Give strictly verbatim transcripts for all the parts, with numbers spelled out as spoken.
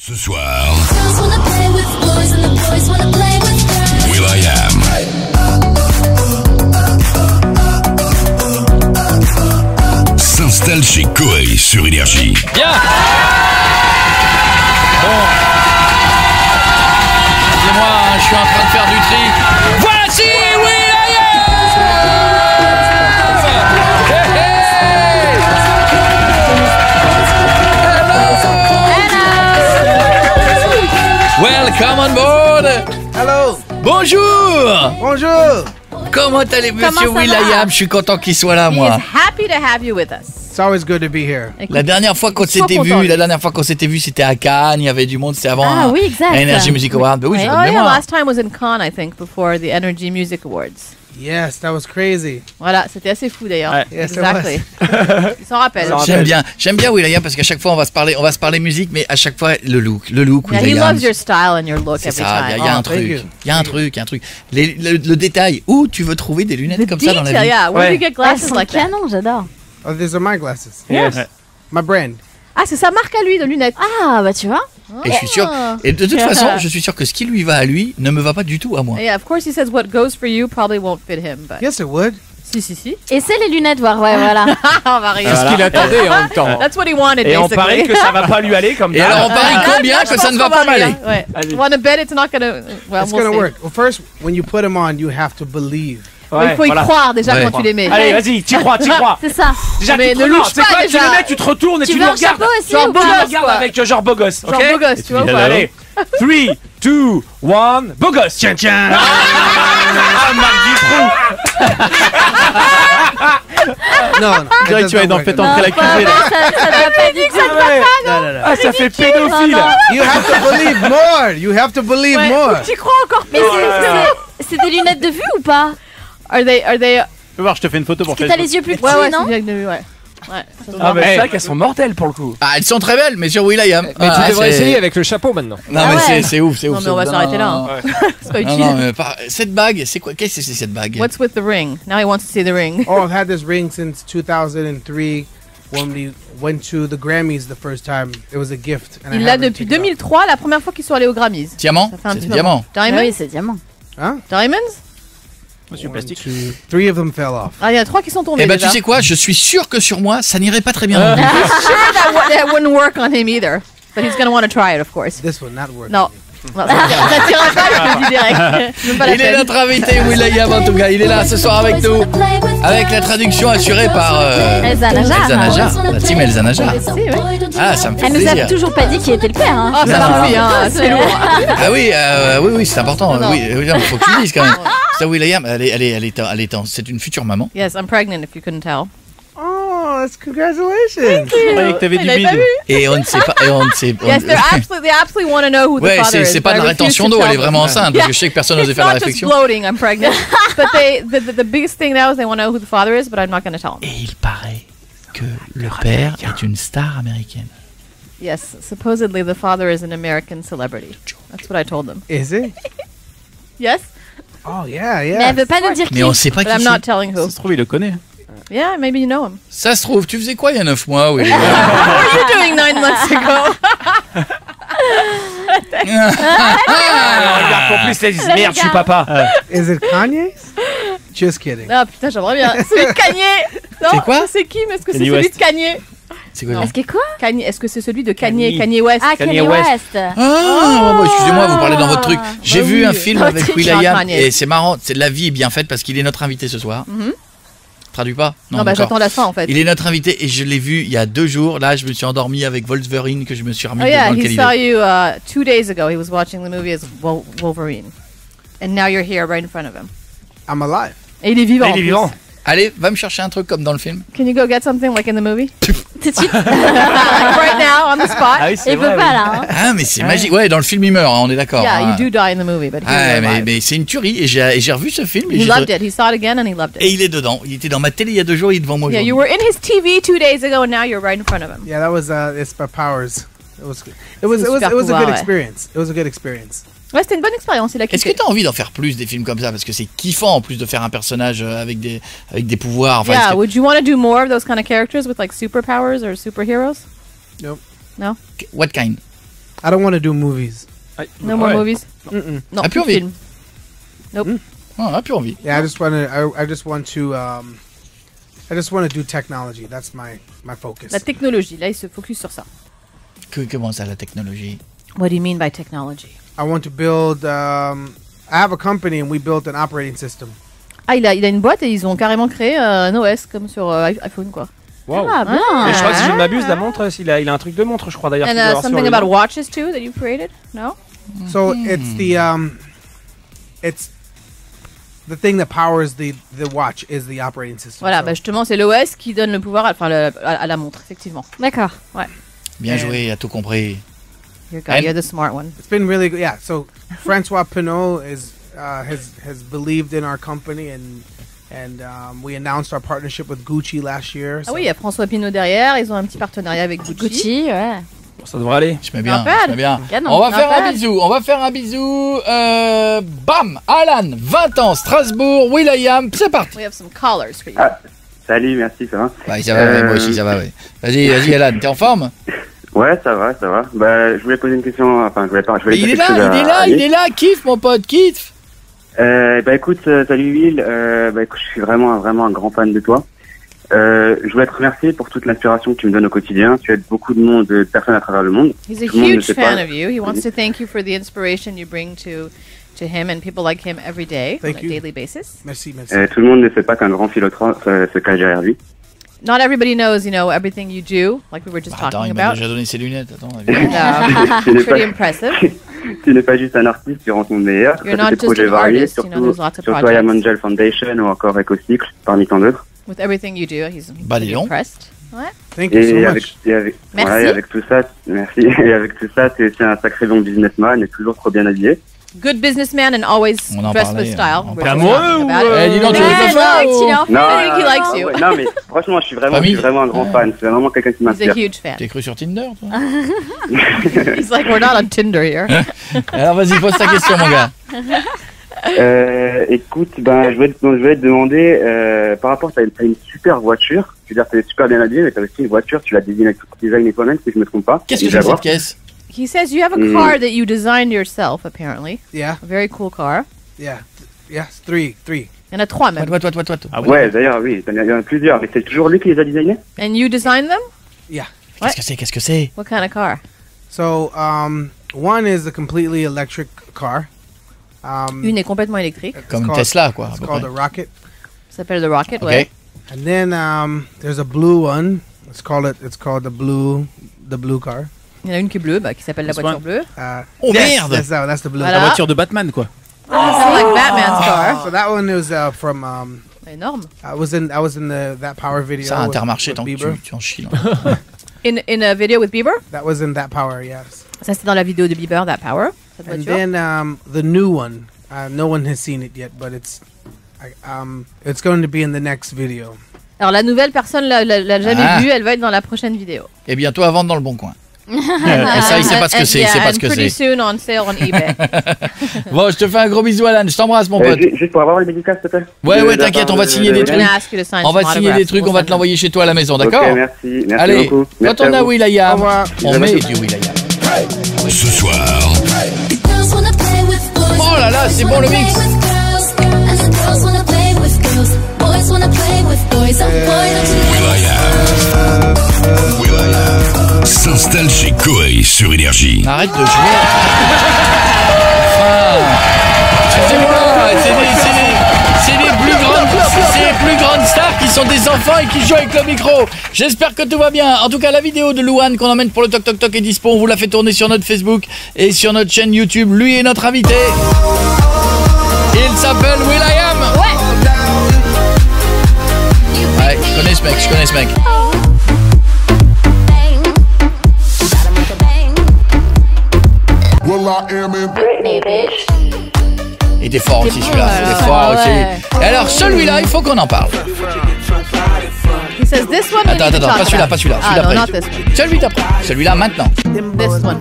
Ce soir, will.i.am s'installe chez Koei sur Énergie. Bien. Bon. Excusez-moi, je suis en train de faire du tri. Voici will.i.am. Welcome on board. Hello. Bonjour. Bonjour. Comment allez-vous, Comment monsieur ça will.i.am? va? Je suis content qu'il soit là, He moi. is happy to have you with us. It's always good to be here. Écoute, La dernière fois qu'on il est trop s'était content, vu, lui. la dernière fois qu'on s'était vu, c'était à Cannes. Il y avait du monde. C'était avant Ah oui, exact. Energy Music Award. Ben oui, j'ai Oh bonne yeah, mémoire. last time was in Cannes, I think, before the Energy Music Awards. Yes, that was crazy. Voilà, c'était assez fou d'ailleurs. Ouais. Yes, it Exactly. Il s'en rappelle. J'aime bien, j'aime bien will.i.am parce qu'à chaque fois on va se parler, on va se parler musique, mais à chaque fois le look, le look Yeah, he will.i.am. loves your style and your look C'est every ça, il y, a- time. il y a un Oh, thank truc, you. il y a un truc, il y a un truc. Les- le, le détail, où tu veux trouver des lunettes The comme ça dans la detail, vie? yeah. Where do you get Ah, glasses c'est like that? canon, j'adore. Oh, these are my glasses. Yes. My brand. Ah, c'est sa marque à lui de lunettes. Ah, bah tu vois. Et je suis sûr, et de toute façon, je suis sûr que ce qui lui va à lui ne me va pas du tout à moi. Yeah, of course he says what goes for you probably won't fit him, but Yes, it would. si si si. Et c'est les lunettes, voir, ouais, voilà. On va rire. C'est ce qu'il attendait en même temps. That's what he wanted Et on basically. parie que ça va pas lui aller comme Et d'hab. alors on parie Ah, combien je que ça pense ne va qu'on pas rire. m'aller? Ouais. Allez. Wanna bet it's not gonna. Well, It's we'll gonna see. work. Well, first, when you put them on, you have to believe. Mais il faut y voilà. croire déjà Ouais. quand tu les mets. Allez, vas-y, t'y crois, t'y crois. C'est ça. Déjà, Mais tu ne te louche regardes, c'est pas, quoi, tu déjà. le mets, tu te retournes et Tu tu veux nous un regardes. chapeau aussi Genre ou beau Tu pas nous gosse, regardes quoi. avec euh, genre beau gosse, ok? Genre beau gosse, tu vois ou pas? Allez, three, two, one, beau gosse. Tiens, tiens. Ah, Marc Dutroux. No, no. On dirait que tu vas dans fait entrer la cuisine. Ça, ça doit pas du tout. No, no, no. Ah, ça fait pédophile. You have to believe more. You have to believe Ouais, more. faut que tu crois encore Mais plus. c'est- c'est c'est des lunettes de vue ou pas? Are they, are they... Tu veux voir, je te fais une photo pour Parce que t'as les yeux plus petits, Ouais, ouais, non? c'est bien que de vue, ouais. Ouais. Ah, mais c'est vrai qu'elles sont mortelles pour le coup. Ah, elles sont très belles, mais sur will.i.am. Mais Ah, tu devrais c'est- essayer avec le chapeau maintenant. Non, Ah mais ouais. c'est- c'est ouf, c'est ouf. Non, mais c'est on va ouf. s'arrêter là, Non, hein. non, C'est pas non, utile. non, mais par- cette bague, c'est quoi? Qu'est-ce que c'est cette bague? What's with the ring? Now he wants to see the ring. Oh, I've had this ring since two thousand three when we went to the Grammys the first time. It was a gift. And I Il l'a haven't depuis taken it deux mille trois, la première fois qu'ils sont allés aux Grammys. Diamant? Ça fait un C'est petit diamant. moment. Ah Diamonds? oui, c'est diamant. off. Huh? Diamonds? Monsieur One, plastique. two, three of them fell off. Ah, il y en a trois qui sont tombés Eh ben, déjà. tu sais quoi? Je suis sûr que sur moi, ça n'irait pas très bien. non plus. Sure that, wo- that wouldn't work on him either. But he's gonna want to try it, of course. This will not work. Non. Non, ça ça tira pas, je te le dis direct. Même pas la Il est peine. notre invité, will.i.am en tout cas. Il est là ce soir avec nous, avec la traduction assurée par euh, Elsa Najar. Elsa Najar, la team Elsa Najar. Si, ouais. Ah, ça me fait Elle nous a plaisir. toujours pas dit qui était le père. Hein. Oh, ça Non. suffit, hein, c'est lourd. Ah oui, euh, oui, oui, c'est important. Non. Oui, il faut que tu le dises quand même. Ça, will.i.am, elle est, elle est, elle est, elle est, en- c'est une future maman. Yes, I'm pregnant if you couldn't tell. Oh, that's congratulations. Je croyais que t'avais Il du l'avait pas bide. vu. Et on ne sait pas, et on ne sait. on- Yes, they're absolutely, they absolutely want to know who the Ouais, father c'est, is. c'est pas de but la I refuse rétention to d'eau, tell elle est them. vraiment enceinte. Yeah. Parce que je sais que personne n'osait It's faire la not just réflexion. bloating, I'm pregnant. But they, the, the, the biggest thing now is they want to know who the father is, but I'm not going to tell them. Et il paraît que le père est une star américaine. Yes, supposedly the father is an American celebrity. That's what I told them. Is it? Yes, Oh, yeah, Mais yeah. elle veut pas nous dire qui. Mais on sait pas but qui I'm not c'est. telling who. Ça se trouve, il le connaît. Yeah, maybe you know him. Ça se trouve, tu faisais quoi il y a neuf mois, oui. What were you doing nine months ago? Alors, regarde, en plus, elle dit merde, je suis papa. Is it Kanye? Just kidding. Ah putain, j'aimerais bien. Celui de Kanye. Non, C'est quoi ça, c'est qui? Mais est-ce que c'est Kanye celui West. de Kanye? C'est quoi? Non. Est-ce que quoi? Kanye, est-ce que c'est celui de Kanye, Kanye. Kanye West? Ah, Kanye Kanye West. West. Ah, bah, excusez-moi, vous parlez dans votre truc. J'ai Bah vu oui. un film Ah, avec c'est will.i.am Kanye. et c'est marrant, c'est la vie est bien faite parce qu'il est notre invité ce soir. Mhm. Traduis pas? Non, bah d'accord. j'attends la fin en fait. Il est notre invité et je l'ai vu il y a deux jours. Là, je me suis endormi avec Wolverine que je me suis remis Oh yeah, devant lequel he il saw est. you uh, two days ago. He was watching the movie as Wol- Wolverine. And now you're here right in front of him. I'm alive. Et il est vivant. Il en est plus. vivant. Allez, va me chercher un truc comme dans le film. Can you go get something like in the movie? Tout de suite. Like right now on the spot? Ah oui, c'est Il vrai. peut oui. pas là. Hein. Ah, mais c'est magique. Ouais, dans le film, il meurt, hein, on est d'accord. Yeah, hein. you do die in the movie, but he Ah, was mais, alive. mais c'est une tuerie et j'ai et j'ai revu ce film. Et, He j'ai- loved it. He saw it again and he loved et it. il est dedans. Il était dans ma télé il y a deux jours, il est devant moi. Yeah, you aujourd'hui. were in his T V two days ago and now you're right in front of him. Yeah, that was uh, it's my powers. It was, it was, it was, super it was a pouvoir, good ouais. experience. It was a good experience. Ouais, c'était une bonne expérience. Il a Est-ce que kiffé. tu as envie d'en faire plus des films comme ça parce que c'est kiffant en plus de faire un personnage euh, avec des avec des pouvoirs. Enfin, est-ce Yeah, que- would you want to do more of those kind of characters with like superpowers or superheroes? Nope. No? What kind? I don't want to do movies. No more Ouais. movies. Mm-mm. Non, Ah, plus plus de envie. films. Nope. Oh, on a plus envie. Yeah, I just want to. I, I just want to. Um, I just want to do technology. That's my my focus. La technologie, là, il se focus sur ça. Que, comment ça, la technologie? What do you mean by technology? I want to build. Um, I have a company and we built an operating system. Ah, il a, il a une boîte et ils ont carrément créé euh, un O S comme sur euh, iPhone, quoi. Wow. Ah, bien. Et je crois que si je ne m'abuse, la montre, il a, il a un truc de montre, je crois d'ailleurs. And qu'il doit uh, avoir sur something lui. about watches too that you created? No? So it's the um, it's the thing that powers the the watch is the operating system. Voilà, So- bah justement, c'est l'O S qui donne le pouvoir à, enfin, le- à, à la montre, effectivement. D'accord. Bien And- joué, a tout compris. You're, good, And- you're the smart one. It's been really good. Yeah. So Francois Pinot is uh, has has believed in our company and and um, we announced our partnership with Gucci last year. Ah So oui, il y a François Pinault derrière, ils ont un petit partenariat avec Gucci. Gucci, ouais. Bon, ça devrait aller. Je mets bien, Not bad. je mets bien. Canon, On va not faire un bad. bisou, on va faire un bisou. Euh, bam, Alan, vingt ans, Strasbourg, Will.i.am, c'est parti. We have some callers for you. Ah, salut, merci, ça va? Ouais, ça va, ouais, moi aussi ça va, ouais. Vas-y, vas-y Alan, t'es en forme? Ouais, ça va, ça va. Bah, je voulais poser une question, enfin, je voulais pas, je voulais Mais il dire est là, quelque chose il à est là, Ali. il est là, kiffe mon pote, kiffe. Euh, bah écoute, euh, salut Will, euh, bah écoute, je suis vraiment, vraiment un grand fan de toi. Euh, je voulais te remercier pour toute l'inspiration que tu me donnes au quotidien. Tu aides beaucoup de monde, de personnes à travers le monde. He's a Tout le monde ne huge sait fan pas. of you. He wants to thank you for the inspiration you bring to to him and people like him every day Thank on a you. daily basis. merci, merci. Euh, tout le monde ne sait pas qu'un grand philosophe euh, se cache derrière lui. Not everybody knows, you know, everything you do, like we were just Bah, attends, talking il m'a about. déjà donné ses lunettes, attends. And, um, Tu n'es pretty pas- impressive. Tu n'es pas juste un artiste, tu rencontres meilleur. You're Tu not fais des just projets an variés, artist, you know, surtout, there's lots of surtout projects. Iam Angel Foundation ou encore EcoCycle, parmi tant d'autres. With everything you do, he's Bah, dis pretty donc. impressed. Ouais. Thank you so Et much. avec, et avec, Merci. ouais, et avec tout ça, merci. Et avec tout ça, tu es aussi un sacré bon businessman et toujours trop bien habillé. Good businessman and always On en dressed parlait, with style. on We're parlait. just Amoureux talking ou, about it. Eh, dis donc, tu Ouais, veux pas non, ça qu'il ou- est en Non, I think he non, likes non, you. ouais, non, mais franchement, je suis vraiment, je Famille. suis vraiment un grand fan. C'est vraiment quelqu'un qui He's a m'inspire. huge fan. T'es cru sur Tinder, toi? He's like, we're not on Tinder here. Alors vas-y, pose ta question, mon gars. Euh, écoute, ben, je voulais te, je voulais te demander, euh, par rapport, t'as une, t'as une super voiture. Je veux dire, t'es super bien habillé, mais t'as aussi une voiture, tu l'as designée designée toi-même, si je me trompe pas. Qu'est-ce que Une c'est que Jaguar. cette caisse? He says you have a Mm. car that you designed yourself, apparently. Yeah, A very cool car. yeah, yes. Three, three. Il y en a trois même. Toi, toi, toi, toi, toi. Ah Ouais, d'ailleurs, oui, il y en a plusieurs, mais c'est toujours lui qui les a designés? And you designed them? Qu'est-ce que c'est? Qu'est-ce que c'est? What kind of car? So um, one is a completely electric car. Um, Une est complètement électrique. it's Comme une called- Tesla, quoi. à It's peu called près. a Rocket. Ça s'appelle le Rocket, Ok. ouais. And then um, there's a blue one. Let's call it. It's called the blue, the blue car. Il y en a une qui est bleue, bah, qui s'appelle la This voiture one? bleue. Uh, Oh yes, merde! That's, that, that's the blue. Voilà. La voiture de Batman, quoi. It's like Batman's car. So that one was uh, from. Um, Énorme. I was in. I was in the that power video. Ça, with- Intermarché, with tant que Bieber. tu, tu en chies. là. In, in a video with Bieber. That was in that power. Yes. Ça, c'était dans la vidéo de Bieber, That Power. Cette And voiture. then um, the new one. Uh, no one has seen it yet, but it's. I, um, it's going to be in the next video. Alors, la nouvelle, personne l'a l'a- l'a jamais Ah. vue. Elle va être dans la prochaine vidéo. Et bientôt à vendre dans le bon coin. Et ça, il sait pas ce que And- c'est, il yeah, sait pas and ce que pretty c'est. soon on sale on eBay. Bon, je te fais un gros bisou, Alan. Je t'embrasse, mon Euh, pote. ju- juste pour avoir les dédicaces, s'il te plaît. Ouais, De- ouais, de la t'inquiète, part on va de- signer de- des de- trucs. I'm gonna ask you to sign On va some te signer autographs. des trucs, We'll on va send te l'envoyer chez toi à la maison, d'accord? Ok, merci. Merci Allez, beaucoup. quand Merci on à a vous. Will.i.am, Au revoir. on met du Will.i.am. Ce soir, Oh là là, c'est bon le mix. Will.i.am Will.i.am s'installe chez Koei sur Énergie. Arrête de jouer. Enfin, excusez-moi, c'est les, c'est les- c'est les plus grandes, c'est les plus grandes stars qui sont des enfants et qui jouent avec le micro. J'espère que tout va bien. En tout cas, la vidéo de Louane qu'on emmène pour le Toc Toc Toc est dispo. On vous la fait tourner sur notre Facebook et sur notre chaîne YouTube. Lui est notre invité. Il s'appelle Will.i.am. Ouais, je connais ce mec, je connais ce mec. Il était fort aussi celui-là, il était fort aussi. Et alors celui-là, il faut qu'on en parle. He says this one. we Attends, need to attends, talk pas celui-là, about. pas celui-là, Ah, celui no, not d'après. this one. Celui d'après, celui-là maintenant. This one.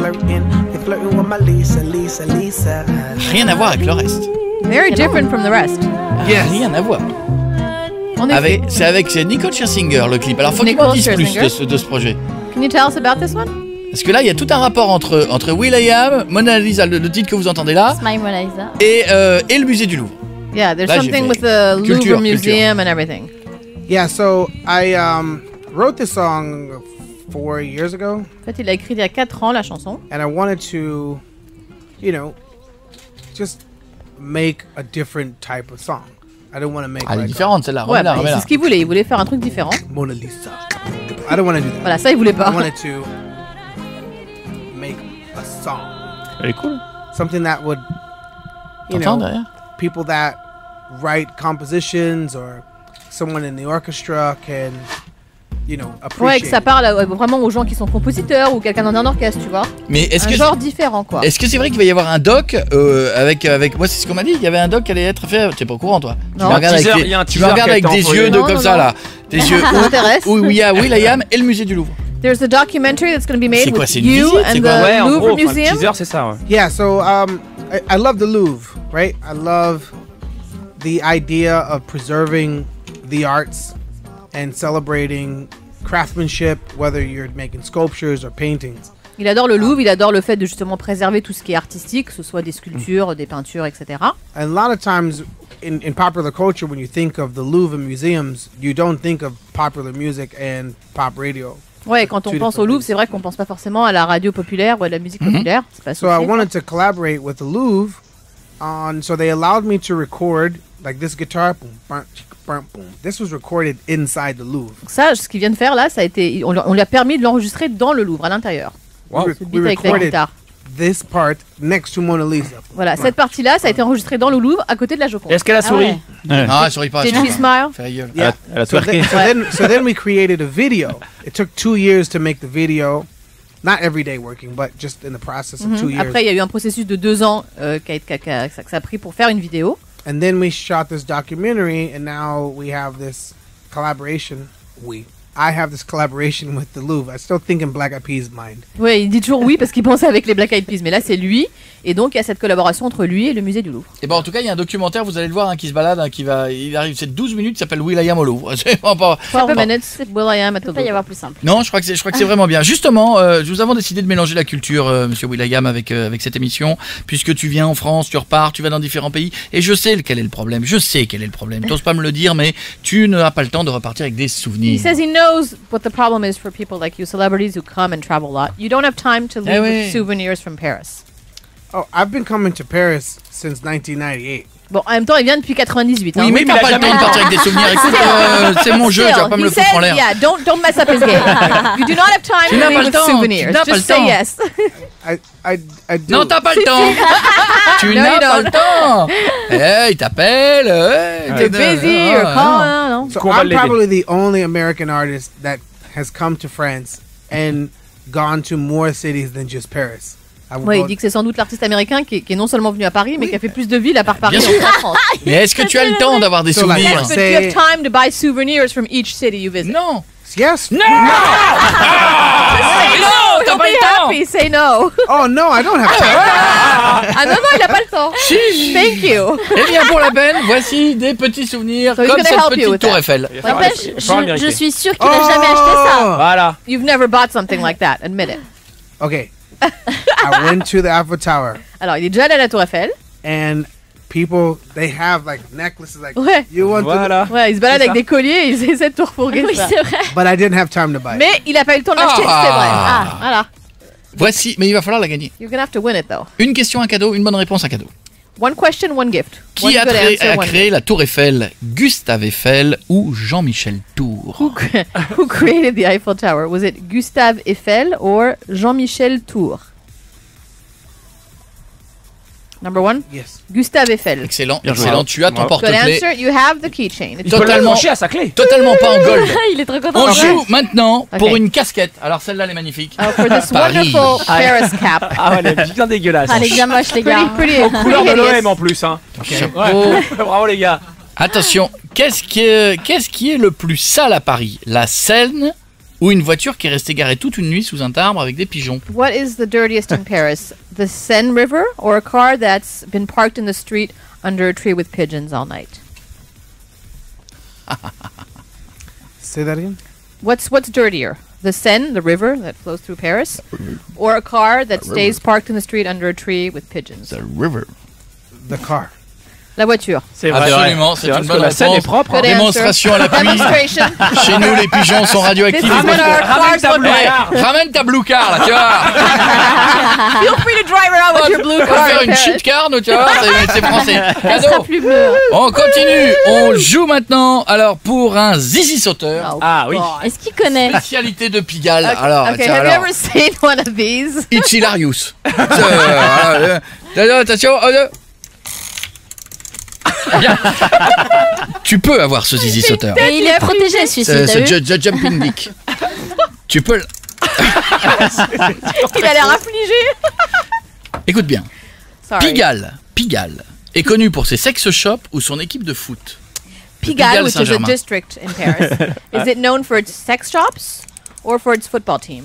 Rien à voir avec le reste. Very different from the rest. Rien à voir. En effet. Avec, c'est avec c'est Nicole Scherzinger le clip. Alors faut que tu m'en Nicole dises plus Scherzinger. de ce, de ce projet. Can you tell us about this one? Parce que là, il y a tout un rapport entre, entre will.i.am, Mona Lisa, le, le titre que vous entendez là, Smile Mona Lisa. et, euh, et le musée du Louvre. Yeah, there's Là, j'ai something fait with the Louvre culture, Museum and everything. Yeah, so I um, wrote this song four years ago, En fait, il a écrit il y a quatre ans la chanson. and I wanted to, you know, just make a different type of song. I don't want to make Ah, elle est like différente celle-là. Ouais, remets-la, bah, remets-la. c'est ce qu'il voulait. Il voulait faire un truc différent. a Mona Lisa. I don't want to do that. Voilà, ça, il voulait pas. I wanted to make a song, Elle est cool. something that would, you T'entends know, derrière people that write compositions or someone in the orchestra can, you know, appreciate. Ouais, que ça parle euh, vraiment aux gens qui sont compositeurs ou quelqu'un dans un orchestre, tu vois. Mais est-ce Un que genre différent, quoi. est-ce que c'est vrai qu'il va y avoir un doc euh, avec avec moi c'est ce qu'on m'a dit, il y avait un doc qui allait être fait, tu es pas au courant toi. Tu Non. me regardes Un teaser, avec, il y a un des- tu me teaser regardes qui a avec été des envoyé. yeux de Non, comme non, ça non. là. Des yeux Ça m'intéresse. où où il y a will.i.am et le musée du Louvre. There's a documentary that's going to be made C'est quoi, with c'est une you visite, and c'est the quoi Ouais, en Louvre gros, enfin, le Museum. teaser, c'est ça, ouais. Yeah, so um, I, I love the Louvre, right? I love the idea of preserving the arts and celebrating craftsmanship, whether you're making sculptures or paintings. Il adore le Louvre, il adore le fait de justement préserver tout ce qui est artistique, que ce soit des sculptures, des peintures, et cetera. And a lot of times in, in popular culture, when you think of the Louvre and museums, you don't think of popular music and pop radio. Ouais, quand on Two pense au different Louvre, things. c'est vrai qu'on pense pas forcément à la radio populaire ou à la musique populaire. C'est pas So I associé. wanted to collaborate with the Louvre on, so they allowed me to record like this guitar. Boom, bum, chicka, bum, boom. This was recorded inside the Louvre. Donc ça, ce qu'il vient de faire là, ça a été, on, lui- on lui a permis de l'enregistrer dans le Louvre, à l'intérieur. Wow. We, Ce we beat avec la recorded guitare. this part next to Mona Lisa. Voilà, cette partie-là, ça a été enregistré dans le Louvre, à côté de la Joconde. Est-ce qu'elle a souri Ah, souris pas. Did souris she pas. smile? Fais la gueule. Yeah. Elle a So, twerké. then, so, then, so then we created a video. It took two years to make the video. Not every day working, but just in the process of two Mhm. years. Après, il y a eu un processus de deux ans euh, qu'a- qu'a- qu'a- que ça a pris pour faire une vidéo. And then we shot this documentary, and now we have this collaboration. We. I have this collaboration with the Louvre. I still think in Black Eyed Peas' mind. Ouais, il dit toujours oui parce qu'il pense avec les Black Eyed Peas, mais là c'est lui, et donc il y a cette collaboration entre lui et le musée du Louvre. Et ben en tout cas, il y a un documentaire, vous allez le voir, hein, qui se balade, hein, qui va, il arrive, c'est douze minutes, il s'appelle will.i.am au Louvre. C'est vraiment pas. twelve pas- minutes, will.i.am at the Il peut pas y Louvre. avoir plus simple. Non, je crois que c'est, je crois que c'est vraiment bien. Justement, euh, nous avons décidé de mélanger la culture, euh, Monsieur will.i.am, avec euh, avec cette émission, puisque tu viens en France, tu repars, tu vas dans différents pays, et je sais quel est le problème. Je sais quel est le problème. T'oses pas me le dire, mais tu n'as pas le temps de repartir avec des He souvenirs. says he knows what the problem is for people like you, celebrities who come and travel a lot. You don't have time to leave Eh with oui. souvenirs from Paris. Oh, I've been coming to Paris since nineteen ninety-eight. Bon, en même temps, il vient depuis quatre-vingt-dix-huit. Oui, hein. mais mais t'as il a pas le jamais- temps de partir avec des souvenirs. Écoute, euh, c'est mon jeu, tu vas pas me le He foutre en says, l'air. yeah, don't don't mess up his game. You do not have time Tu to n'as leave pas le with temps, tu souvenirs. n'as pas Just le temps. say yes. I, I, I do. Non, t'as pas le temps. Tu No, n'as you pas don't. le temps. Eh, il t'appelle. Hey, You're busy, you're calling, non? So Qu'on va I'm l'aider. probably the only American artist that has come to France and gone to more cities than just Paris. I would Ouais, go- il dit que c'est sans doute l'artiste américain qui est, qui est non seulement venu à Paris, mais qui a fait plus de villes à part Paris Bien en sûr. France. Mais est-ce que tu as le temps d'avoir des So, like, souvenirs? But do you have time to buy souvenirs from each city you visit? Non. Yes. Non. Say no! t'as Don't pas be le temps. happy, say no. Oh no, I don't have time. Ah non, non, il a pas le temps. Thank you. Eh bien, pour la peine, voici des petits souvenirs So he's comme gonna cette help you petite with tour that. Eiffel. N'empêche, Il va falloir le je, je mériter. suis sûre qu'il a jamais acheté ça. Voilà. You've never bought something like that, admit it. Okay. I went to the Eiffel Tower, Alors, il est déjà allé à la Tour Eiffel. and people they have like necklaces like Ouais. you want Voilà. Ouais, il se balade C'est avec ça. des colliers et il essaie de tout refourguer. Oui, ça. c'est vrai. to, but I didn't have time to buy. it. Mais il a pas eu le temps de l'acheter, Ah. c'est vrai. Ah, voilà. Voici, mais il va falloir la gagner. You're gonna have to win it though. Une question, un cadeau, une bonne réponse, un cadeau. One question, one gift. Qui One a, good créé, answer, a one créé la Tour Eiffel? Gustave Eiffel ou Jean-Michel Tour? Who, cre- who created the Eiffel Tower? Was it Gustave Eiffel or Jean-Michel Tour? Number one, Yes. Gustave Eiffel. Excellent, Bien joué. excellent. Tu as ton Bravo. Good porte-clés. answer. You have the keychain. It's Il peut Totalement. l'accrocher à sa clé. Totalement pas en gold. Il est trop content. On Ok. joue maintenant Ok. pour une casquette. Alors celle-là, elle est magnifique. uh, for this Paris. wonderful Paris cap. Ah ouais, elle est bien dégueulasse. Allez, bien moche, les Pretty, gars. pretty, Aux couleurs de pretty l'O M hideous. en plus, hein. Chapeau. Ouais. Bravo les gars. Attention, qu'est-ce qui est, qu'est-ce qui est le plus sale à Paris? La Seine ou une voiture qui est restée garée toute une nuit sous un arbre avec des pigeons? What is the dirtiest in Paris? The Seine River or a car that's been parked in the street under a tree with pigeons all night? Say that again. What's what's dirtier? the Seine, the river that flows through Paris, or a car that stays parked in the street under a tree with pigeons? The river. The car. La voiture. C'est vrai. Absolument, c'est vrai, une parce bonne que la scène est réponse. propre. hein. Good answer. Démonstration à l'appui. Demonstration. Chez nous, les pigeons sont radioactifs. This is what our cars look like. Eh, ramène ta blue car là, tu vois. Feel free to drive around with your blue On va car. faire in une Paris. shit car, nous, tu vois. C'est c'est français. Elle sera Cadeau. plus bleue. On continue. On joue maintenant. Alors pour un zizi sauteur. Oh, Ah oui. God. Est-ce qu'il connaît? Spécialité de Pigalle. Okay, Alors, okay, tiens, have you alors. ever seen one of these? It's hilarious. Euh, euh, euh, Attention. euh, Bien. Tu peux avoir ce zizi sauteur. Et il est protégé celui-ci, Ce, t'as ce vu? ju- ju- jumping dick. Tu peux. l- Il a l'air affligé. Écoute bien. Sorry. Pigalle, Pigalle est connu pour ses sex shops ou son équipe de foot. Pigalle, Pigalle which is a Saint-Germain. district in Paris. Is it known for its sex shops or for its football team?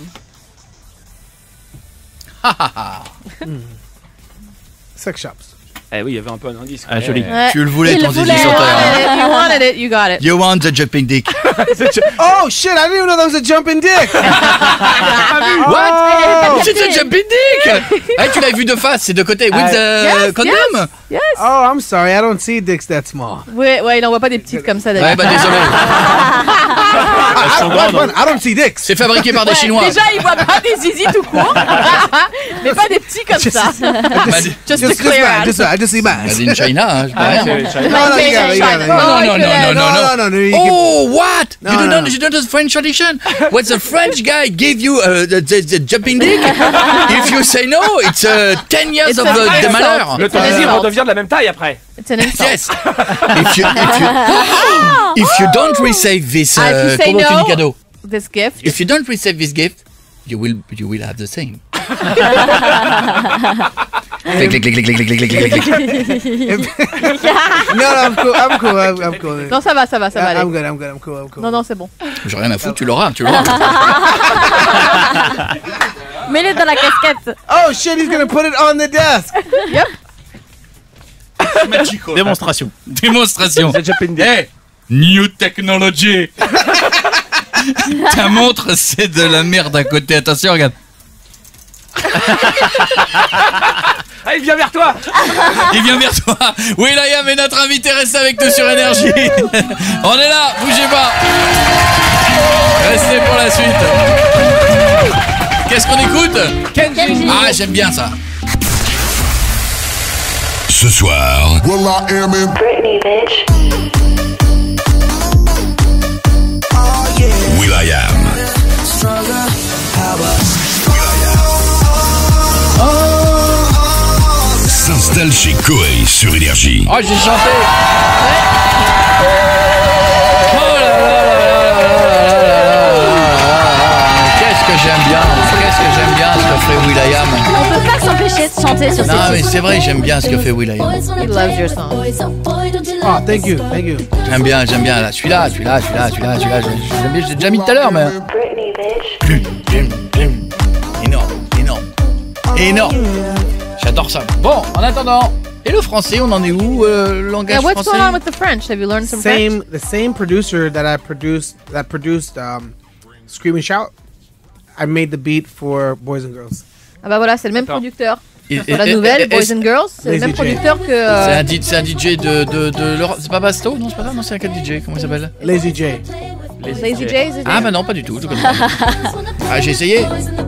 Sex shops. Eh oui, il y avait un peu un indice. Ah, joli. Ouais. Tu le voulais Il ton le zizi voulait. You sauteur. wanted hein. it, you wanted it, you got it. You want the jumping dick. Oh shit! I didn't even know that was a jumping dick. What? Oh, C'est un jumping dick. Eh, tu l'as vu de face, c'est de côté. With the Yes, condom. Yes. oh, I'm sorry. I don't see dicks that small. Ouais, ouais, il n'en voit pas des petites comme ça Ouais, d'habitude. bah désolé. I, I, what? I don't see dicks. C'est fabriqué par des Ouais, Chinois. déjà, il voit pas des zizi tout court, mais pas des petits comme ça. Bah, Just to Just, just, clear mine, out. just, I just see mine. Made in China, hein, je peux rien. C'est- No, no, you got it, you got it. Non, Oh, non, non, non, non, No, no, no, no. You can- Oh, what? No, you don't no, know, no. you don't know the French tradition? When the French guy gave you uh, the, the, the jumping dick, if you say no, it's uh, ten years It's of a the, insult. the malheur. Le ton C'est désir un redevient de la même taille après. It's an insult. Yes. If you, if you, if you don't receive this, Ah, if you uh, say comment tu dis no, cadeau? This gift. If you don't receive this gift, you will, you will have the same. Click, click, click, click, click, click, click, click, click. No, no, I'm cool. I'm cool. I'm, I'm cool. Non, ça va, ça va, ça va I- I'm aller. good. I'm good. I'm cool. I'm cool. Non, non, c'est bon. J'ai rien à foutre, tu l'auras, tu l'auras. Mets-le dans la casquette. Oh shit! He's gonna put it on the desk. Démonstration. Démonstration. C'est jumping dick. Hey, new technology. Ta montre, c'est de la merde à côté. Attention, regarde. Ah, il vient vers toi. Il vient vers toi. Will.i.am est notre invité. Reste avec nous sur Énergie. On est là. Bougez pas. Restez pour la suite. Qu'est-ce qu'on écoute? Kenji. Ah, j'aime bien ça. Ce soir, Britney, bitch. Will.i.am s'installe chez Koei sur Énergie. Oh, j'ai chanté. Oh là là là là là là là. Qu'est-ce que j'aime bien. Qu'est-ce que j'aime bien ce que fait Will.i.am. On peut pas s'empêcher de chanter sur Non, cette mais titre. c'est vrai, j'aime bien ce que fait Will.i.am. He loves your song. Oh, thank you. Thank you. J'aime bien, j'aime bien. Là, celui-là, celui-là, celui-là, celui-là, celui-là. J'aime bien, j'ai déjà mis tout à l'heure, mais. Britney, bitch. Plum, plum, plum. Énorme, énorme. Énorme. J'adore ça. Bon, en attendant. Et le français, on en est où, euh, le langage Yeah, what's français? going on with the French? Have you learned some Same, French? the same producer that I produced, that produced um, Scream and Shout. I made the beat for Boys and Girls. Ah bah voilà, c'est le même Attends. producteur. Et- Sur la et- nouvelle, et- et- Boys and Girls, c'est le Lazy même J. producteur que... C'est euh, un, D- c'est un D J de, de, de l'Europe. C'est pas Basto? Non, c'est pas ça? Non, c'est un quel D J? Comment il s'appelle? Lazy J. Lazy J, is it? Ah, bah non, pas du tout. Je connais pas. Ah, j'ai essayé.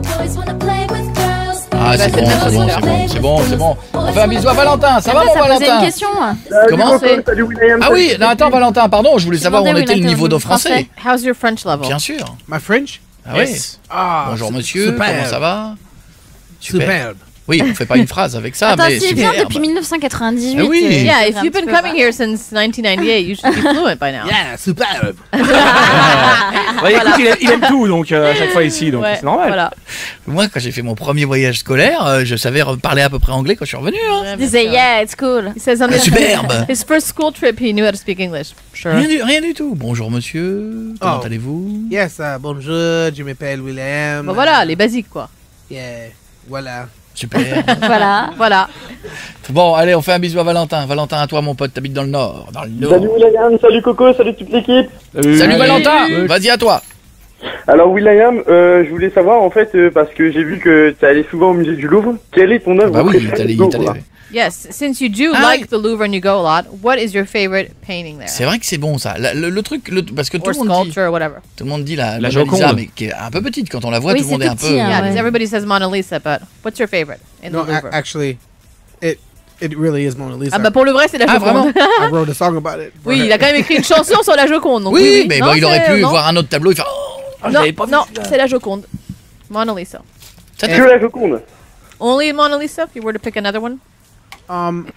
Ah, Bah, c'est c'est le bon, même c'est bon, producteur. c'est bon, c'est bon, c'est bon. On fait un bisou à Valentin. Ça va, Après, mon ça posait une Valentin? question. Comment c'est Salut Will.i.am. Ah oui, non, attends, Valentin, pardon, je voulais J'ai savoir où on demandé était le Will.i.am niveau de en français. How's your French level? Bien sûr. My French? Ah oui. Yes. Ah, Bonjour su- monsieur, superbe. comment ça va? Super. Superbe. Oui, on fait pas une phrase avec ça, Attends, mais s'il vient superbe. depuis mille neuf cent quatre-vingt-dix-huit. Ah oui. euh, Yeah, c'est if un you've petit been peu coming here since nineteen ninety-eight, you should be fluent by now. Yeah, superbe. Ouais, écoute, il, aime, il aime tout, donc euh, à chaque fois ici, donc Ouais, c'est normal. Voilà. Moi, quand j'ai fait mon premier voyage scolaire, euh, je savais parler à peu près anglais quand je suis revenu. Hein. Je disais, yeah, it's cool. He says on his, Superbe. his first school trip, he knew how to speak English. Sure. Rien du, rien du tout. Bonjour monsieur, comment Oh. allez-vous? Yes, uh, bonjour, je m'appelle Will.i.am. Bon voilà, les basiques quoi. Yeah, voilà. Super. Voilà. Voilà. Bon, allez, on fait un bisou à Valentin. Valentin, à toi, mon pote, t'habites dans le Nord. Dans le Nord. Salut Will.i.am, salut Coco, salut toute l'équipe. Salut, Valentin, vas-y à toi. Alors Will.i.am, euh, je voulais savoir en fait, euh, parce que j'ai vu que tu allais souvent au musée du Louvre, quelle est ton œuvre Bah oui, il est préférée allé, du il est Louvre, allé. là? Yes, since you do Ah, like the Louvre and you go a lot, what is your favorite painting there? C'est vrai que c'est bon ça. La- le, le truc, le- parce que tout Or le monde dit, sculpture or whatever. tout le monde dit la, La Mona Lisa, Joconde. mais qui est un peu petite quand on la voit, Oui, tout le monde c'est est un tout peu. petit, hein. Yeah, ouais. because everybody says Mona Lisa, but what's your favorite in No, the a- Louvre? actually, it it really is Mona Lisa. Ah bah pour le vrai, c'est la Ah, Joconde. I wrote a song about it. Oui, il a quand même écrit une chanson sur la Joconde. Donc Oui, oui, mais non, bon, il aurait c'est- pu non. voir un autre tableau et faire. Oh, Ah, je Non, l'avais pas vu, non, celui-là. c'est la Joconde. Mona Lisa. ça Que te- la Joconde. Only Mona Lisa, if you were to pick another one? Um,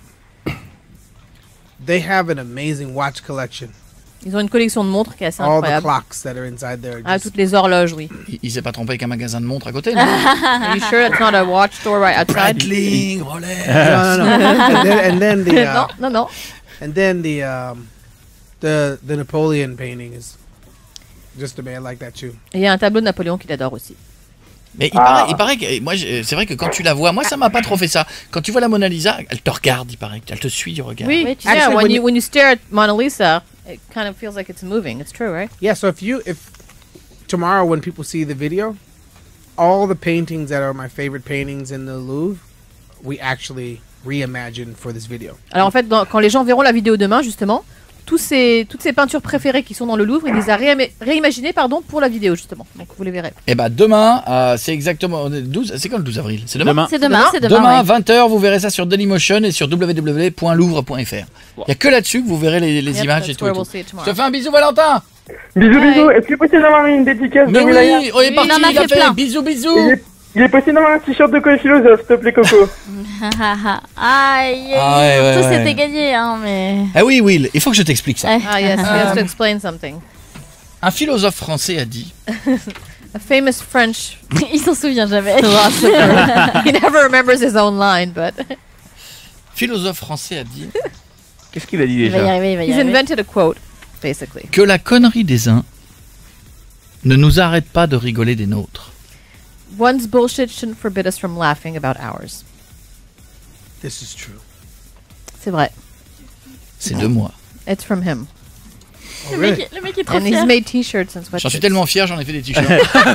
they have an amazing watch collection. Ils ont une collection de montres qui est assez All the incroyable. clocks that are inside there. are Ah, just- toutes les horloges, oui. il, il s'est pas trompé avec un magasin de montres à côté. Non Are you sure that's not a watch store right outside? Breitling, Rolex. no, no, no. and, then, and then the uh, non, non, non. and then the um, the the Napoleon painting is just a man like that too. Et il y a un tableau de Napoléon qu'il adore aussi. Mais il, paraît, il paraît que moi, j'ai- c'est vrai que quand tu la vois, moi ça m'a pas trop fait ça. Quand tu vois la Mona Lisa, elle te regarde, il paraît, elle te suit du regard. Oui, Oui, tu yeah, sais- when, Actually, you, when you stare at Mona Lisa, it kind of feels like it's moving. It's true, right? Yeah. So if you if tomorrow when people see the video, all the paintings that are my favorite paintings in the Louvre, we actually reimagined for this video. Alors en fait, dans- quand les gens verront la vidéo demain, justement, tous ces, toutes ces peintures préférées qui sont dans le Louvre, il les a réima- réimaginées pardon, pour la vidéo, justement. Donc vous les verrez. Et bah demain, euh, c'est exactement on est douze, c'est quand le douze avril? C'est demain. Demain. C'est demain, c'est Demain, demain. ouais. vingt heures, vous verrez ça sur Dailymotion et sur w w w point louvre point f r. Il y a que là-dessus que vous verrez les, les Yep, images that's et tout. where et tout. we'll see it Je tomorrow. te fais un bisou, Valentin. Bisous, Ouais. bisous. Est-ce qu'il est possible d'avoir une dédicace Mais de Will.i.am? oui, on est Oui, parti, il en a il a fait fait. plein. Bisous, Il bisous. est, il est possible d'avoir un t-shirt de Coé Philosophe, s'il te plaît, Coco. Aïe, aïe, Ah ouais, ouais, ça ouais. c'était gagné, hein, mais. Ah oui, Will, il faut que je t'explique ça. Ouais. Ah yes, he has to explain something. Un philosophe français a dit A famous French Il s'en souvient jamais. philosopher. He never remembers his own line, but philosophe français a dit Qu'est-ce qu'il a dit Il va y déjà? arriver, il va y he's arriver. invented a quote, basically. que la connerie des uns ne nous arrête pas de rigoler des nôtres. One's bullshit shouldn't forbid us from laughing about ours. This is true. C'est vrai. C'est de moi. It's from him. Oh, Le really? mec, le mec est trop And he's fier. made t-shirts and sweatshirts. J'en suis tellement fier, j'en ai fait des t-shirts.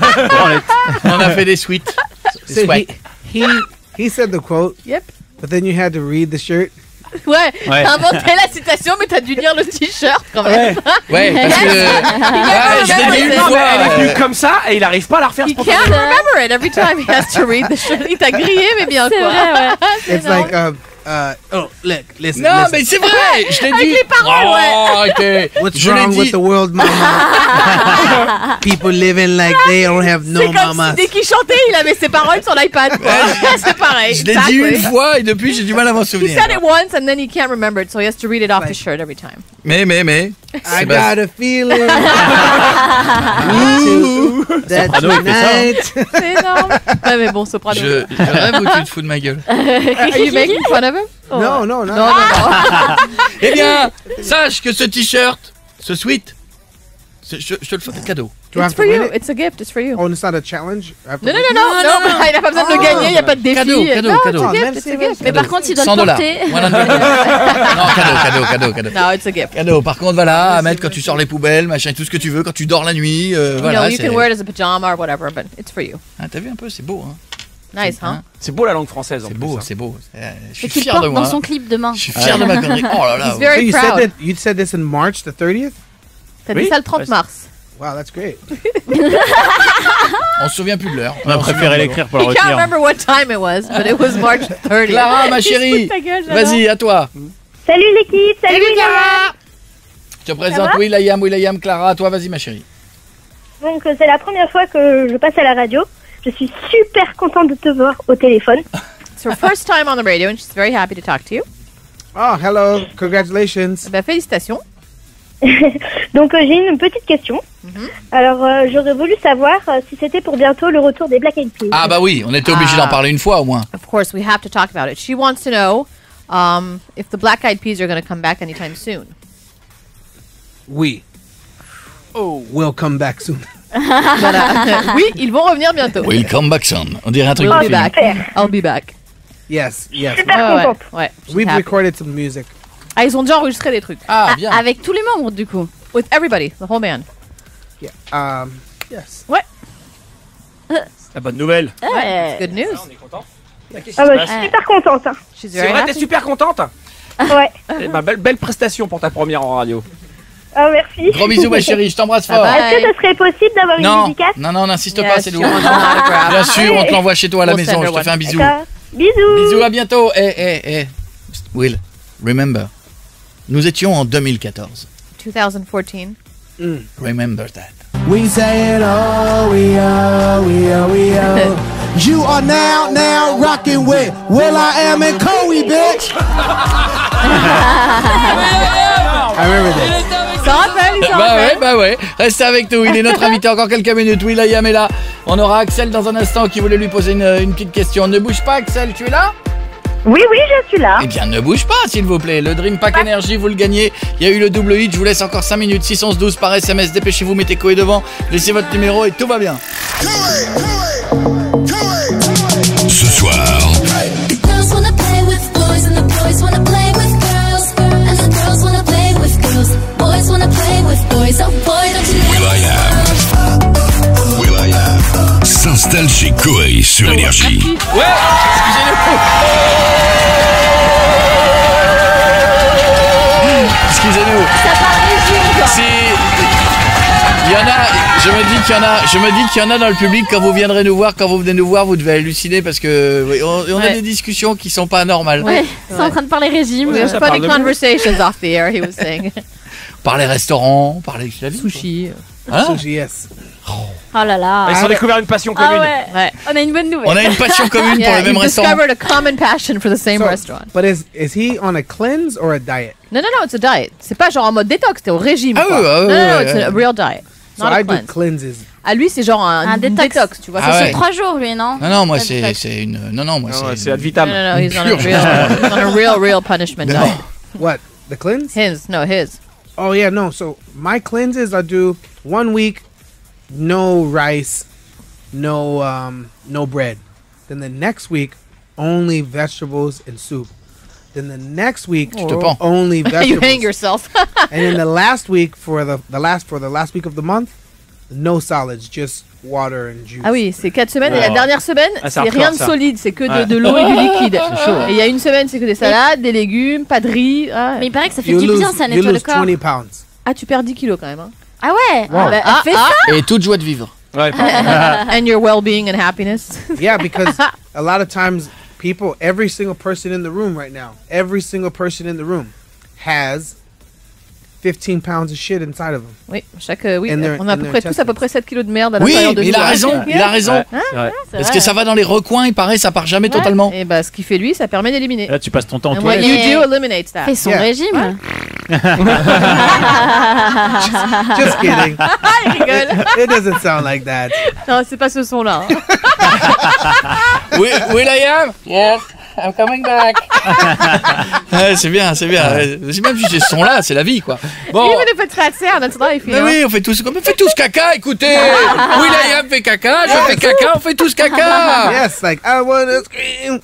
On en a fait des sweats. Des So he, sweats. he he said the quote. Yep. But then you had to read the shirt. Ouais, Ouais. t'as inventé la citation, mais t'as dû lire le t-shirt quand même. Ouais, parce que. Ouais, je l'ai dit une Non, mais fois. elle est venue euh, comme ça et il arrive pas à la refaire He spontanément. can't remember it every time he has to read the shirt. Il t'a grillé, mais bien C'est quoi. vrai, ouais. It's like um uh oh look listen. Non, listen. mais c'est vrai, je l'ai dit. les paroles, Oh, ouais. arrêtez. What's Je l'ai wrong with dit. the world, mama? People living like they don't have no C'est comme si mamas. dès qu'il chantait, il avait ses paroles sur l'iPad. quoi. C'est pareil. Je l'ai exactly. dit une fois et depuis j'ai du mal à m'en He souvenir. said it once and then he can't remember it, so he has to read it off Like- his shirt every time. Mais, mais, mais. I Sébastien- got a feeling Ouh. that Soprano, il fait ça, hein. tonight. C'est énorme. Ouais, mais bon, soprano. Je, je rêve où tu te fous de ma gueule. Are you making fun of him? No, no, no. Non, non, non. Eh bien, sache que ce t-shirt, ce sweat, c'est- je, je te le fais cadeau. Do I It's have for to you. win it? It's a gift. It's for you. Oh, and it's not a challenge. I have to Non, non, win- non, non, non, il n'a pas besoin de le gagner, il n'y a pas de défi. Cadeau, cadeau, non, cadeau. it's a Oh, gift, merci, it's a gift. merci. Mais par contre, il doit cent le dollars. porter. Non, cadeau, cadeau, cadeau, cadeau. No, it's a gift. Cadeau, par contre, voilà, à mettre quand tu sors les poubelles, machin, tout ce que tu veux, quand tu dors la nuit, euh, You voilà. know, you c'est- can wear it as a pajama or whatever, but it's for you. Ah, t'as vu un peu, c'est beau, hein. Nice, Hein, huh? C'est beau la langue française en C'est plus. beau, hein. c'est beau. Euh, Je Et suis qu'il fier de porte moi. dans son clip demain. Je suis fier de ma connerie. Oh là là. He's So very you said proud. that you said this in March the thirtieth. T'as Oui. dit ça le trente Ouais. mars. Wow, that's great. On se souvient plus de l'heure. On a se préféré souvient de l'écrire pour le He can't retirer. remember what time it was, but it was March thirtieth. Clara, ma Il se chérie, fout de ta gueule, j'adore. Vas-y, à toi. Salut l'équipe, salut, Salut, Will.i.am. Clara. Je te présente va Will.i.am, Will.i.am, Clara, à toi, vas-y, ma chérie. Donc euh, c'est la première fois que je passe à la radio. Je suis super contente de te voir au téléphone. It's her first time on the radio and she's very happy to talk to you. Oh, hello. Congratulations. Ben, félicitations. Donc euh, j'ai une petite question. Alors euh, j'aurais voulu savoir euh, si c'était pour bientôt le retour des Black Eyed Peas. Ah bah oui, on était obligé Ah. d'en parler une fois au moins. Of course, we have to talk about it. She wants to know um, if the Black Eyed Peas are going to come back anytime soon. We. Oh, we'll come back soon. Voilà. Oui, ils vont revenir bientôt. Welcome back son. On dirait un truc We'll de be film. back. Super. I'll be back. Yes, yes. Super Ouais, ouais, contente. ouais. she's We've happy. recorded some music. Ah, ils ont déjà enregistré des trucs. Ah Ah, bien. avec tous les membres du coup. With everybody, the whole band. Yeah. Um, Yes. La bonne nouvelle. Ouais, it's good news. On est content. Ah bah, je suis super contente. Hein. She's C'est very vrai, t'es happy. super contente. Ouais. Eh ben, belle, belle prestation pour ta première en radio. Ah, merci. Gros bisous, ma chérie, je t'embrasse Bye fort. bye. Est-ce que ce serait possible d'avoir une Non, dédicace? non, non, n'insiste Yes, pas, c'est she lourd. wants an autograph. Bien sûr, on te l'envoie chez toi à la We'll maison, send je her te fais un one. bisou. D'accord. Bisous. Bisous, à bientôt. Eh, eh, eh. Will, remember, nous étions en deux mille quatorze. twenty fourteen. Remember that. We say it all, we are, we are, we are. You are now, now rocking with Will I Am and Coey, bitch. I remember this. Ça rappelle, il s'en Bah ouais, rappelle. bah ouais. Restez avec nous, il est notre invité encore quelques minutes. Will.i.am est là. On aura Axel dans un instant qui voulait lui poser une, une petite question. Ne bouge pas, Axel, tu es là? Oui, oui, je suis là. Eh bien, ne bouge pas, s'il vous plaît. Le Dream Pack Energy, vous le gagnez. Il y a eu le double hit. Je vous laisse encore cinq minutes. six onze douze par S M S. Dépêchez-vous, mettez Coé devant. Laissez votre numéro et tout va bien. Ce soir, Girls wanna play with boys and the boys wanna play with girls and the girls wanna play with girls. Boys wanna play with boys. Oh boy, don't you Will.i.am. Will.i.am s'installe chez Coé sur Énergie. Ouais, excusez-nous. Excusez-nous. Si il y en a, je me dis qu'il y en a, je me dis qu'il y en a dans le public quand vous viendrez nous voir, quand vous venez nous voir, vous devez halluciner parce que oui, on, on a Ouais. des discussions qui sont pas normales. Ouais, c'est en train de parler régime. We have ça funny parle de conversations off the air, he was saying. Par les restaurants, par les la vie, quoi. Sushi. Hein Sushi, yes. Oh là là. Ils ont découvert une passion Ah commune. ouais. Ouais. On a une bonne nouvelle. On a une passion commune pour Yeah, le même you've restaurant. discovered a common passion for the same So, restaurant. But is is he on a cleanse or a diet? No, no, no, it's a diet. C'est pas genre en mode détox, t'es au régime. Ah quoi. ouais, ouais, non, ouais, non, no, ouais, it's ouais. a real diet. So Not a I do cleanse. cleanses. À lui, c'est genre un, Un une détox. détox, tu vois. Ah c'est ouais. sûr. Trois jours, lui, non Non, non, moi Pas de c'est détox. c'est une, non, non, moi Non, c'est. c'est ad No, vitam. no, no, he's on a Purge. real, he's on a real, real punishment No. diet. What? The cleanse? His, no, his. Oh yeah, no. So my cleanses, I do one week, no rice, no um, no bread. Then the next week, only vegetables and soup. Then the next week, Tu te pends. only You vegetables. hang yourself. And then the last week for the the last for the last week of the month, no solids, just water and juice. Ah oui, c'est quatre semaines et Wow. la dernière semaine, Ah, c'est c'est hardcore, rien de ça. solide, c'est que de, Ouais. de l'eau et du liquide. Et il y a une semaine, c'est que des salades, des légumes, pas de riz. Ah, Mais il paraît que ça fait You du lose, bien, ça you nettoie le lose corps. twenty pounds. ah, tu perds dix kilos quand même. Hein. Ah ouais. Ah, bah, Ah, fais ah. ça. Et toute joie de vivre. Ouais. And your well-being and happiness. Yeah, because a lot of times people, every single person in the room right now, every single person in the room has fifteen pounds of shit inside of them. Oui, chaque, euh, oui, And they're- on a à and peu they're près tous à peu testing. près sept kilos de merde à Oui, l'intérieur de mais nous. il a raison, il a raison. Ouais, c'est vrai. C'est Parce vrai. que ça va dans les recoins, il paraît, ça part jamais totalement. Et bah, ce qu'il fait lui, ça permet d'éliminer. Là, tu passes ton temps en And what toilette. you do eliminates that. Fais son Yeah. régime. Just kidding. Il rigole. It doesn't sound like that. Non, c'est pas ce son-là. hein. Oui, Will.i.am. Yes, I'm coming back. Ouais, c'est bien, c'est bien. Ouais, c'est même si c'est ce son-là, c'est la vie, quoi. Bon. Even if it's fat Sam, that's life, you Mais know. oui, on fait tous, on fait tous caca, écoutez. Will.i.am fait caca, je fais caca, on fait tous caca. Yes, like I wanna scream.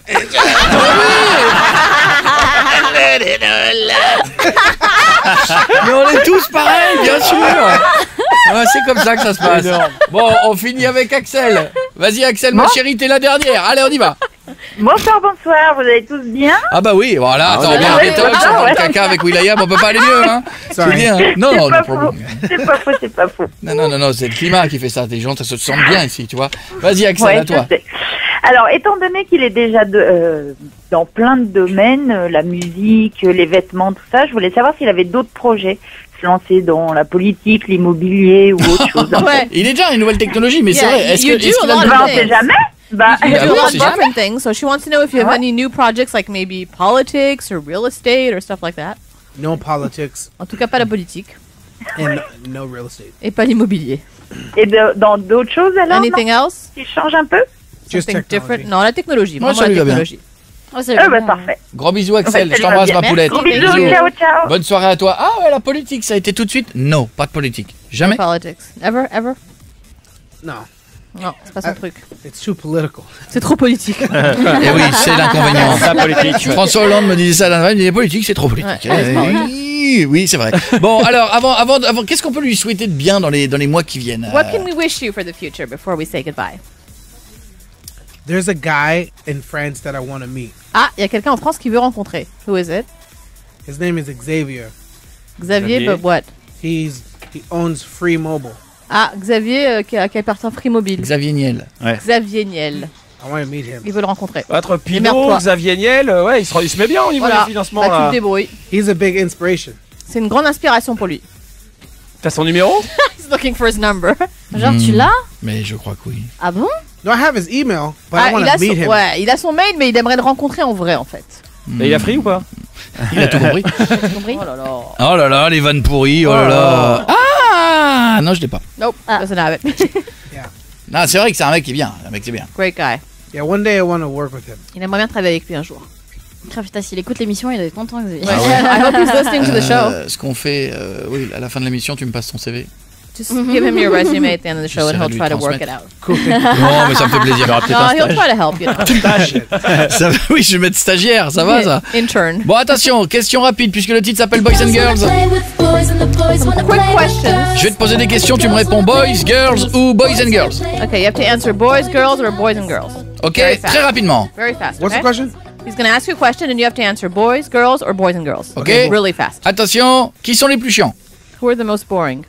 Mais on est tous pareils, bien sûr. Ouais, c'est comme ça que ça se passe. Bon, on finit avec Axel. Vas-y, Axel, ma chérie, t'es la dernière. Allez, on y va. Bonsoir, bonsoir, vous allez tous bien? Ah bah oui, voilà, attends, ouais, bien ouais, détox, ouais, on prend ouais. le caca avec Will.i.am, on peut pas aller mieux, hein. C'est Sorry. bien. Non, non, C'est pas no faux, problem. c'est pas faux, c'est pas faux. Non, non, non, non, c'est le climat qui fait ça. Des gens, ça se sentent bien ici, tu vois. Vas-y, Axel, Ouais, à toi. je sais. Alors, étant donné qu'il est déjà de, euh, dans plein de domaines, euh, la musique, euh, les vêtements, tout ça, je voulais savoir s'il avait d'autres projets, se lancer dans la politique, l'immobilier ou autre chose. Ouais. Il est déjà dans les nouvelles technologies, mais c'est Yeah, vrai. Est-ce you que, do est-ce qu'il a a lot le- Bah, of on sait things. jamais. Bah, Ah You oui, do a lot c'est of ça. different things, so she wants to know if you have Ouais. any new projects like maybe politics or real estate or stuff like that. No politics En tout cas, pas la politique and no, no real estate. et pas l'immobilier. et de- dans d'autres choses alors, Anything else? non, qui change un peu? Just Something technology. different? Non, la technologie. Moi, Vraiment ça la lui va bien. technologie. Oh, c'est Ah, bien. bah, parfait. Gros bisous, Axel. Ouais, Je ça lui va t'embrasse, bien. ma poulette. Gros bisous, Bisous. ciao, ciao. Bonne soirée à toi. Ah ouais, la politique, ça a été tout de suite. Non, pas de politique. Jamais. No politics. Ever, ever? No. Non, c'est pas son Uh, truc. It's too political. C'est trop politique. Et oui, c'est l'inconvénient. La politique. François Hollande me disait ça la dernière fois, il me disait politique, c'est trop politique. Ouais, oui, oui, c'est vrai. Bon, alors, avant, avant, avant qu'est-ce qu'on peut lui souhaiter de bien dans les, dans les mois qui viennent? What can we wish you for the future before we say goodbye? There's a guy in France that I want to meet. Ah, il y a quelqu'un en France qui veut rencontrer. Who is it? His name is Xavier. Xavier, Xavier. but what? He's he owns Free Mobile. Ah, Xavier euh, qui, a- qui appartient à Free Mobile. Xavier Niel. Xavier Niel. I want to meet him. Il veut le rencontrer. Entre Pinot, Démerde-toi. Xavier Niel, euh, ouais, il se, il se met bien au niveau Voilà. du financement Bah, tu là. te débrouilles. He's a big inspiration. C'est une grande inspiration pour lui. T'as son numéro? He's looking for his number. Genre, tu Hmm. l'as? Mais je crois que oui. Ah bon? No, I have his email, but Ah, I want il, a to meet son, him. ouais, il a son mail, mais il aimerait le rencontrer en vrai, en fait. Et il a free ou pas? Il a tout compris. T'as compris? Oh là là. Oh là là, les vannes pourries, oh là là. Ah non, je l'ai pas. Nope, Ah. doesn't have it. Non, c'est vrai que c'est un mec qui est bien. Un mec, c'est bien. Great guy. Yeah, one day I want to work with him. Il aimerait bien travailler avec lui un jour. Ah, putain, s'il écoute l'émission, il doit être content, Xavier. Ah ouais. I hope he's listening to the show. Euh, ce qu'on fait, euh, oui, à la fin de l'émission, tu me passes ton C V. Just give him your resume at the end of the show and J'essaierai he'll de lui try to work it transmettre. out. Cool. Thank you. Non, mais ça me fait plaisir. Il aura peut-être No, un he'll stage. try to help you. Ça- oui, je vais mettre stagiaire, ça va ça. Intern. Bon, attention, question rapide, puisque le titre s'appelle Boys and Girls. Quick question. Je vais te poser des questions, tu me réponds boys, girls ou boys and girls. Okay, you have to answer boys, girls, or boys and girls. Ok, Very fast. très rapidement. Very fast. What's okay? the question? He's going to ask you a question and you have to answer boys, girls, or boys and girls. Okay. Really fast. Attention, qui sont les plus chiants? Who are the most boring?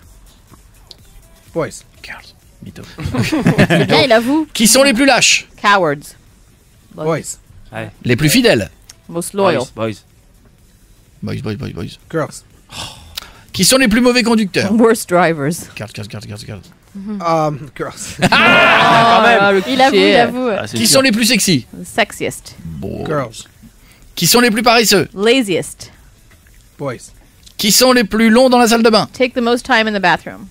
Boys. Girls. Mytho. C'est bien, il avoue. Qui sont les plus lâches? Cowards. Boys. Les plus fidèles? Most loyal. Boys. Boys, boys, boys, boys. Girls. Qui sont les plus mauvais conducteurs? Worst drivers. Girls, girls, girls, girls, girls. Um, girls. Quand même. Ah, le Il avoue, cliché. il avoue. Ah, c'est Qui sûr. sont les plus sexy? The sexiest. Boys. Girls. Qui sont les plus paresseux? Laziest. Boys. Qui sont les plus longs dans la salle de bain? Take the most time in the bathroom.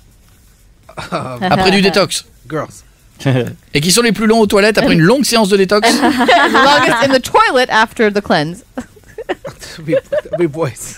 Um, Après du détox. girls. Et qui sont les plus longs aux toilettes après une longue séance de détox? The longest in the toilet after the cleanse. be, be boys.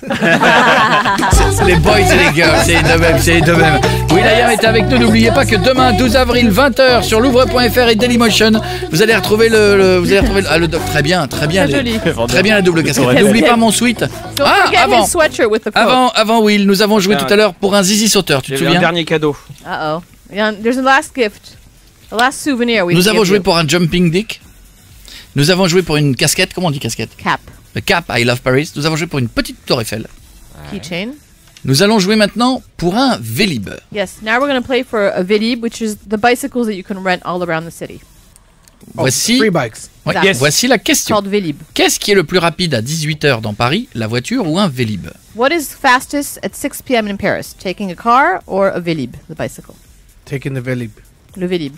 Les boys et les girls, c'est de même, c'est de même. Will.i.am est avec nous, n'oubliez pas que demain, douze avril, vingt heures, sur louvre point f r et Dailymotion, vous allez retrouver le, le- vous allez retrouver le, ah, le doc, très bien, très bien, Très les- joli. très bien la double casquette. Ouais. N'oublie pas mon sweat. Don't Ah, forget avant, his sweatshirt with the quote. avant, avant Will, nous avons joué Ah, tout à l'heure pour un zizi sauteur, tu Il te y avait un souviens? dernier cadeau. Uh-oh. Yeah, there's a last gift. A last souvenir we Nous avons give joué you. pour un jumping dick. Nous avons joué pour une casquette, comment on dit casquette? Cap. Le cap I Love Paris. Nous avons joué pour une petite tour Eiffel. Keychain. Nous allons jouer maintenant pour un Vélib. Yes, now we're going to play for a Vélib, which is the bicycles that you can rent all around the city. Voici, Free bikes. Ouais, Exact. Yes. voici la It's question. called Vélib. Qu'est-ce qui est le plus rapide à dix-huit heures dans Paris, la voiture ou un Vélib? What is fastest at six p m in Paris? Taking a car or a Vélib, the bicycle? Taking the Vélib. Le Vélib.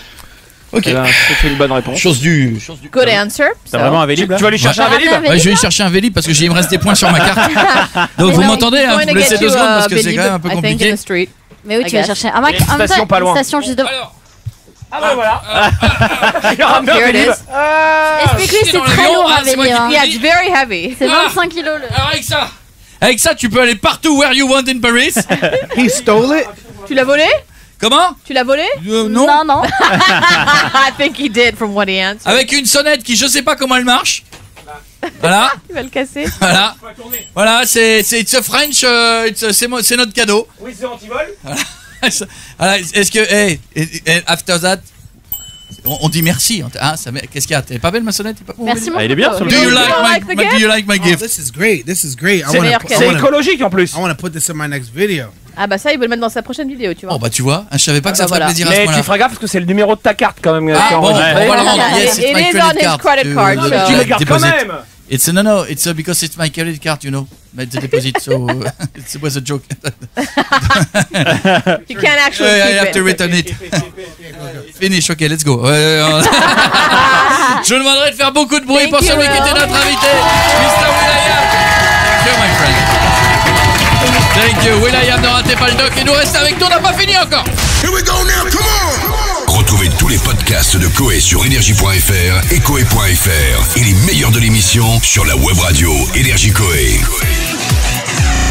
Ok. Eh ben, c'est une bonne réponse. Chose du. Chose du. Good answer. T'as So- vraiment un Vélib là? Tu vas aller chercher un Vélib? Ouais, je vais aller chercher un Vélib parce que j'ai- il me reste des points sur ma carte. Donc vous Well, m'entendez, he's hein, going vous to me laissez get deux you secondes a parce que c'est Vélib, quand même un peu I think in compliqué. the street. Mais oui, I tu vas guess. chercher un Mac. Il y a une En même temps, station pas loin. une station juste devant. Alors, Ah bah voilà. Il y aura un Here it Vélib. is. Explique-lui, c'est c'est dans très l'avion. lourd Ah, un c'est moi Vélib. qui hein. Yeah, it's very heavy. C'est Ah. vingt-cinq kilos le. alors avec ça, avec ça, tu peux aller partout where you want in Paris. He stole it. Tu l'as volé? Comment? Tu l'as volé? Euh, non. Non, non. I think he did from what he answered. Avec une sonnette qui je sais pas comment elle marche. Voilà, Tu vas le casser. voilà, voilà, c'est c'est it's a French, euh, it's a- c'est mo- c'est notre cadeau. Oui, c'est antivol. Voilà, est-ce que, hey, et- et after that, on, on dit merci. on t- Hein, ça met- qu'est-ce qu'il y a? T'es pas belle ma sonnette? T'es pas bon, Merci Vélib? mon Ah, il est bien sur le Do you You like don't my, like the my- do gift? you like my Oh, gift? this is great. This is great. I C'est want meilleur to. cadeau. C'est I want écologique en plus. to put this in my next video. Ah bah ça, il veut le mettre dans sa prochaine vidéo, tu vois. Oh bah tu vois, hein, je savais pas que Ah ça bah ferait voilà. plaisir à ce Mais point-là. tu feras gaffe parce que c'est le numéro de ta carte quand même. Ah qui est bon, on enregistré. va le rendre. Yeah, Yes, it- it's it my is credit on his card. credit to- card, to- so- to Tu le gardes quand deposit. même. It's no no, it's uh, because it's my credit card, you know. But the deposit, so uh, it was a joke. You can't actually I keep have it. to return it. Finish, ok, let's go. Ouais, on- Je vous demanderai de faire beaucoup de bruit Thank pour you, celui qui Will. était notre invité, mister Will.i.am. Thank you, my friend. Thank you, Will.i.am, ne ratez pas le doc et nous restez avec nous, on n'a pas fini encore. Here we go now, come on! Retrouvez tous les podcasts de Koé sur énergie point f r et koé point f r et les meilleurs de l'émission sur la web radio Énergie Koé.